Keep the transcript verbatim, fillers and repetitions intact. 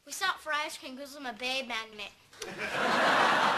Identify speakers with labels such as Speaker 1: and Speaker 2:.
Speaker 1: We stopped for ice cream because I'm a babe magnet.